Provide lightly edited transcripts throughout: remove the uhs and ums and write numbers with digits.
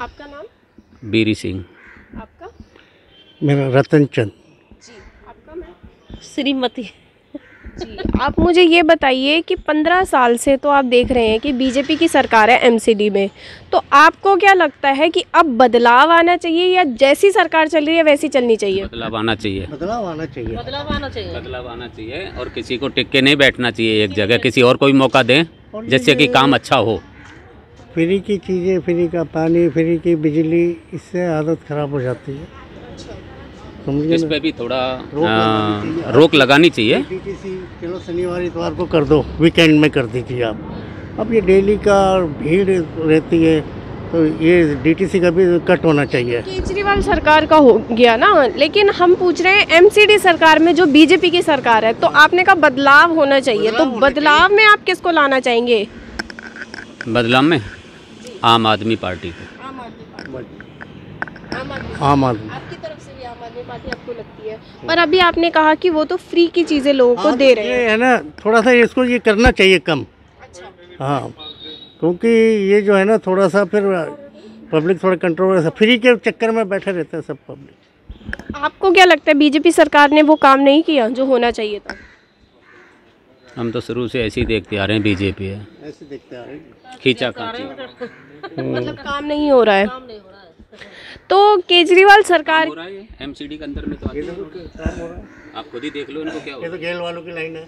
आपका नाम? बीरी सिंह। आपका? मेरा रतन चंद। जी। आपका? मैं श्रीमती। जी। आप मुझे ये बताइए कि 15 साल से तो आप देख रहे हैं कि बीजेपी की सरकार है एमसीडी में, तो आपको क्या लगता है कि अब बदलाव आना चाहिए या जैसी सरकार चल रही है वैसी चलनी चाहिए? बदलाव आना चाहिए। बदलाव आना चाहिए। बदलाव आना चाहिए। बदलाव आना चाहिए और किसी को टिक के नहीं बैठना चाहिए एक जगह, किसी और को भी मौका दें जिससे कि काम अच्छा हो। फ्री की चीज़ें, फ्री का पानी, फ्री की बिजली, इससे आदत खराब हो जाती है। समझिए इस ना? पे भी थोड़ा रोक लगानी चाहिए। रोक लगानी चाहिए। डीटीसी चलो शनिवार इतवार को कर दो, वीकेंड में कर दीजिए आप। अब ये डेली का भीड़ रहती है, तो ये डीटीसी का भी कट होना चाहिए। केजरीवाल सरकार का हो गया ना, लेकिन हम पूछ रहे हैं एमसीडी सरकार में जो बीजेपी की सरकार है, तो आपने कहा बदलाव होना चाहिए, तो बदलाव में आप किसको लाना चाहेंगे? बदलाव में आम आदमी पार्टी को। आम आदमी आम आदमी आपकी तरफ से भी आम आदमी पार्टी आपको लगती है, पर अभी आपने कहा कि वो तो फ्री की चीजें लोगों को दे रहे हैं। ये है ना, थोड़ा सा इसको ये करना चाहिए कम। अच्छा। हाँ, क्योंकि ये जो है ना, थोड़ा सा फिर पब्लिक थोड़ा कंट्रोल, फ्री के चक्कर में बैठे रहते हैं सब पब्लिक। आपको क्या लगता है बीजेपी सरकार ने वो काम नहीं किया जो होना चाहिए था? हम तो शुरू से ऐसे ही देखते आ रहे हैं, बीजेपी है ऐसे देखते आ रहे हैं। खींचा खांची। मतलब काम नहीं हो रहा है। तो केजरीवाल सरकार हो रहा है एमसीडी के अंदर में तो आती है। आप खुद ही देख लो इनको क्या हो ये रहा तो जेल वालों की लाइन है।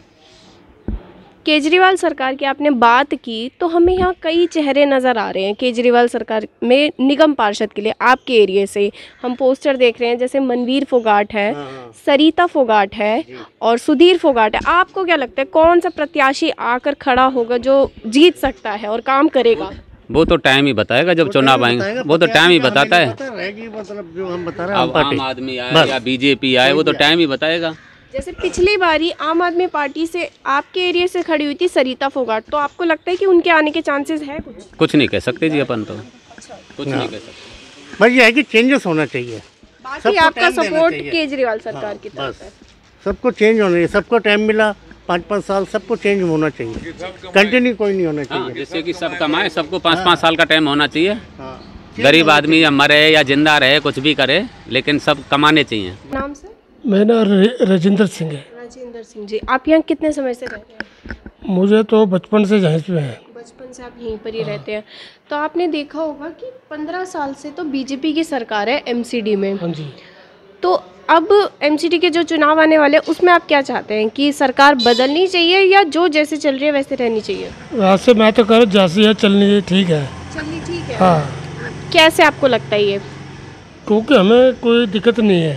केजरीवाल सरकार की आपने बात की, तो हमें यहाँ कई चेहरे नज़र आ रहे हैं केजरीवाल सरकार में निगम पार्षद के लिए। आपके एरिया से हम पोस्टर देख रहे हैं, जैसे मनवीर फोगाट है, सरिता फोगाट है और सुधीर फोगाट है। आपको क्या लगता है कौन सा प्रत्याशी आकर खड़ा होगा जो जीत सकता है और काम करेगा? वो तो टाइम ही बताएगा जब चुनाव आएंगे, वो तो टाइम ही बताता है। मतलब जो हम बता रहे हैं, अब आम आदमी आए या बीजेपी आए, वो तो टाइम ही बताएगा। जैसे पिछली बारी आम आदमी पार्टी से आपके एरिया से खड़ी हुई थी सरिता फोगाट, तो आपको लगता है कि उनके आने के चांसेस है? कुछ नहीं कह सकते जी अपन तो, कुछ नहीं कह सकते। बस ये है कि चेंजेस होना चाहिए। बाकी आपका सपोर्ट केजरीवाल सरकार की तरफ है। सबको चेंज होना चाहिए, सबको टाइम मिला 5-5 साल, सबको चेंज होना चाहिए, कंटिन्यू कोई नहीं होना चाहिए। जिससे कि सब कमाए, सबको 5-5 साल का टाइम होना चाहिए। हाँ। गरीब आदमी या मरे या जिंदा रहे, कुछ भी करे, लेकिन सब कमाने चाहिए। नाम से? मेरा नाम राजेंद्र सिंह है। राजेंद्र सिंह जी, आप यहाँ कितने समय से रहते हैं? मुझे तो बचपन से यहीं पे है। बचपन से आप यहीं पर ही रहते हैं, तो आपने देखा होगा कि 15 साल से तो बीजेपी की सरकार है एमसीडी में। हाँ जी। तो अब एमसीडी के जो चुनाव आने वाले हैं उसमें आप क्या चाहते हैं कि सरकार बदलनी चाहिए या जो जैसे चल रही है वैसे रहनी चाहिए? वैसे मैं तो कह रहा हूँ जैसी है चलनी है, ठीक है। चलिए ठीक है। हाँ, कैसे आपको लगता है ये? क्योंकि हमें कोई दिक्कत नहीं है,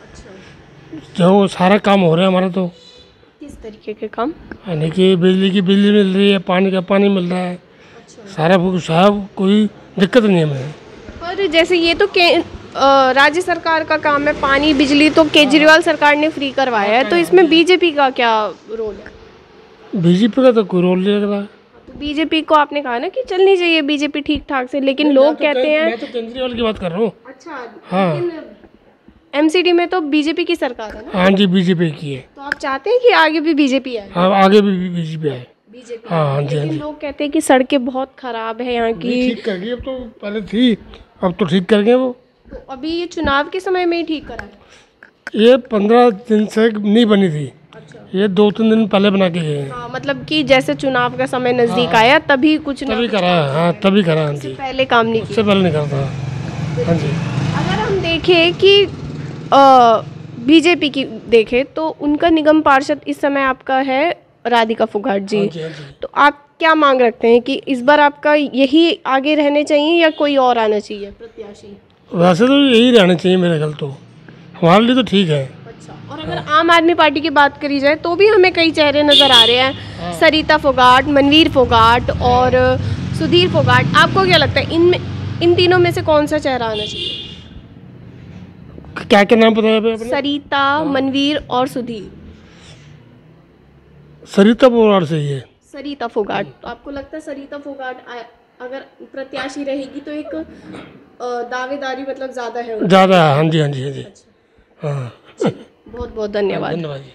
जो सारा काम हो रहा है हमारा। तो किस तरीके के काम? यानी कि बिजली की बिजली मिल रही है, पानी का पानी मिल रहा है, सारा साहब कोई दिक्कत नहीं है हमें। और जैसे ये तो राज्य सरकार का काम है, पानी बिजली तो केजरीवाल सरकार ने फ्री करवाया है, तो इसमें बीजेपी का क्या रोल है? बीजेपी का तो कोई रोल नहीं लग रहा है। तो बीजेपी को आपने कहा ना कि चलनी चाहिए बीजेपी ठीक ठाक से, लेकिन लोग कहते हैं। मैं तो केजरीवाल की बात कर रहा हूँ। अच्छा। हाँ। लेकिन एमसीडी में तो बीजेपी की सरकार है ना? हाँ जी, बीजेपी की है। तो आप चाहते हैं कि आगे भी बीजेपी आए? हाँ, आगे भी बीजेपी आए। बीजेपी। हाँ हाँ जी, हाँ लेकिन जी। लोग कहते हैं कि सड़कें बहुत खराब है यहाँ की। ठीक कर गई, अब तो पहले थी, अब तो ठीक कर गए वो। तो अभी ये चुनाव के समय में ही ठीक करा है? ये 15 दिन से नहीं बनी थी। अच्छा। ये 2-3 दिन पहले बना के गए हैं। हाँ, मतलब कि जैसे चुनाव का समय नजदीक आया तभी कुछ ना तभी कुछ करा है। हाँ, तभी करा। हाँ इससे जी, पहले काम नहीं उससे किया। पहले नहीं करता। हाँ जी। अगर हम देखें कि बीजेपी की देखें तो उनका निगम पार्षद इस समय आपका है राधिका फोगाट जी। हाँ जी, हाँ जी। तो आप क्या मांग रखते हैं कि इस बार आपका यही आगे रहने चाहिए या कोई और आना चाहिए प्रत्याशी? वैसे तो यही रहना चाहिए मेरे ख्याल, तो हमारे लिए तो ठीक है। अच्छा। और अगर आम आदमी पार्टी की बात करी जाए तो भी हमें कई चेहरे नजर आ रहे हैं, सरिता फोगाट, मनवीर फोगाट और सुधीर फोगाट। आपको क्या लगता है इन तीनों में से कौन सा चेहरा आना चाहिए? क्या क्या नाम बताया आपने? सरिता, मनवीर और सुधीर। सरिता पोराड़ से ही है। सरिता फोगाट। तो आपको लगता है सरिता फोगाट अगर प्रत्याशी रहेगी तो एक दावेदारी मतलब ज्यादा है? ज़्यादा है। हाँ जी, हाँ जी, हाँ जी। हाँ, बहुत बहुत धन्यवाद। धन्यवाद जी।